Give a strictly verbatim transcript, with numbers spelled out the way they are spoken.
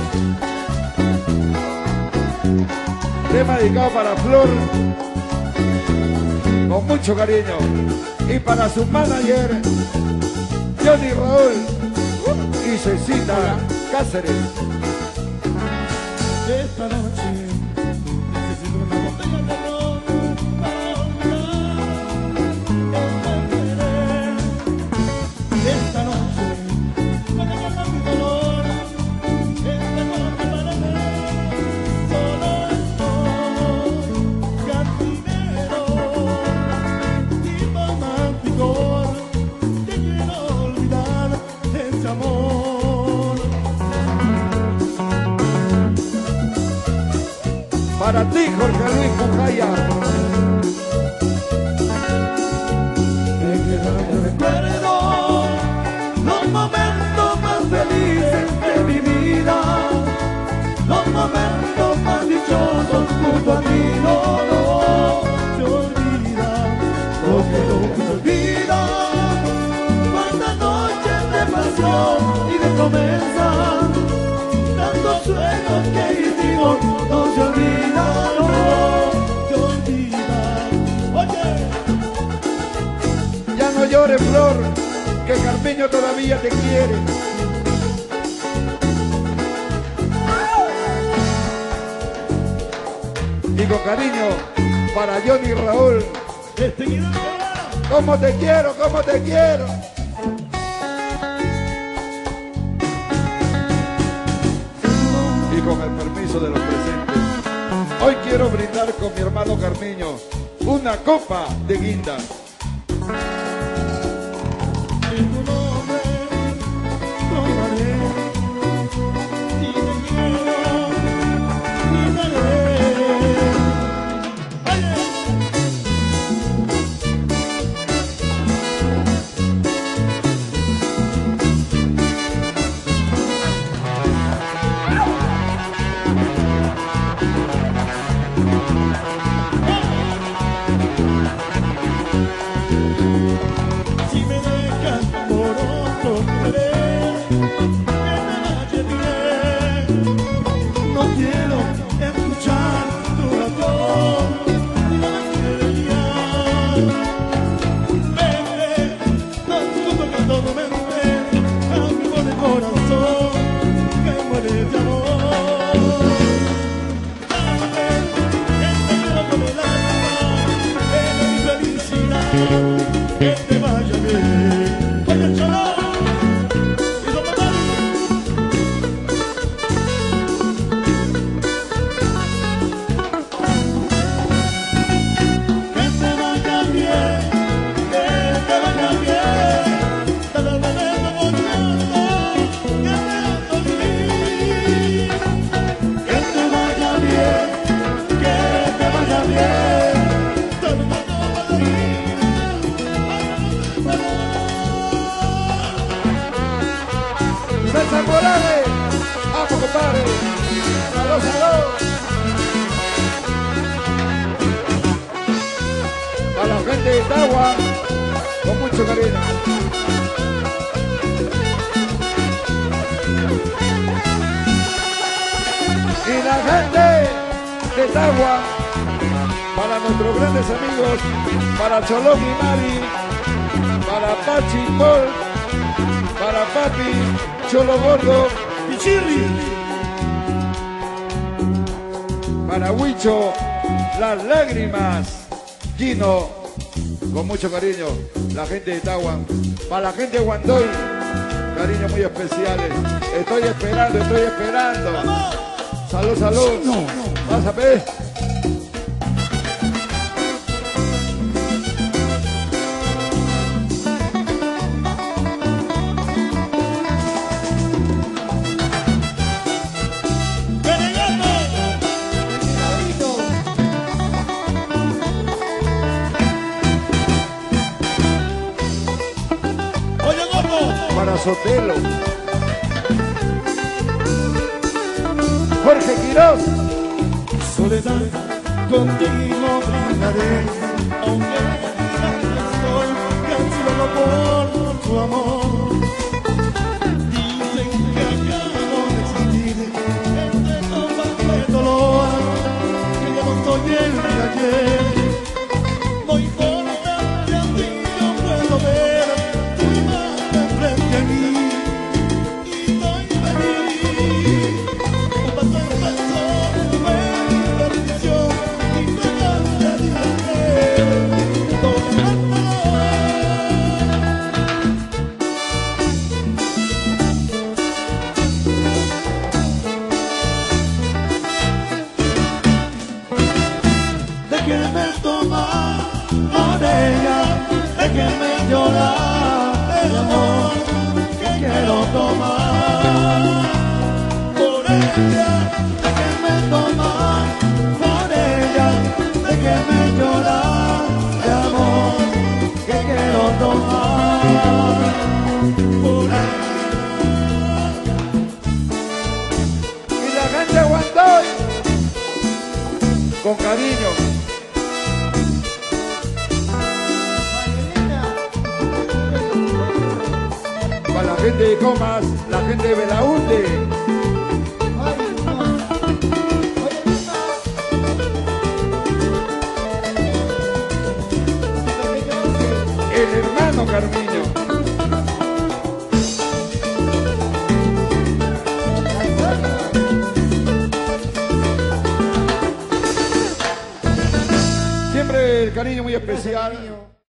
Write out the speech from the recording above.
Tema dedicado para Flor, con mucho cariño. Y para su manager, Johnny Raúl y Cecita Cáceres. Esta noche necesito una botella de ron para olvidar esta noche para calmar mi dolor. Esta noche para mí solo estoy cantinero y romántico. Te quiero olvidar ese amor. Para ti, Jorge Luis Cujaya. Me quedan de recuerdo los momentos más felices de mi vida, los momentos más dichosos junto a ti. No, no se olvida lo que no se olvida. Cuántas noches de pasión y de promesa, tantos sueños que hicimos, no se olvida, no se olvida. Oye, Ya no llores, Flor, que Carmiño todavía te quiere. Y con cariño para Johnny Raúl. este guido ¿Cómo te quiero? ¿Cómo te quiero? Y con el permiso de los presentes, hoy quiero brindar con mi hermano Carmiño una copa de guinda. en tu nombre tomaré y te quiero gritaré. Oye, si me dejas por otro querer, que me vaya bien. No quiero escuchar tu razón ni la querería. Vente, tanto tocando tu mente, a mi pobre corazón que muere de amor. Dame, que te quiero con el alma, eres mi felicidad. Que te vaya bien. Oye, cholo, y don Mamari. Que te vaya bien, que te vaya bien. Cada momento volviendo, que me hago vivir. Que te vaya bien, que te vaya bien. Todo el mundo va a vivir. César Morales, vamos compadre. Salud, salud. A la gente de Itagua, con mucho cariño. Y la gente de Itagua, para nuestros grandes amigos, para Cholón y Mari, para Pachi y Paul, para Papi, Cholo Gordo y Chirri, para Huicho, Las Lágrimas, Kino, con mucho cariño, la gente de Itagua, para la gente de Guandoy, cariños muy especiales. Estoy esperando, estoy esperando. Salud, salud. Vas a ver. Para Sotelo, Jorge Quirós, soledad, contigo brindaré, aunque estoy cansado por tu amor. Dicen que acabo de existir, ella, déjeme tomar por ella, déjeme llorar de amor que quiero tomar por ella. Y la gente de Guandoy, con cariño. Para la gente de Comas, la gente de Belaúnde. El hermano Carmiño. Siempre el cariño muy especial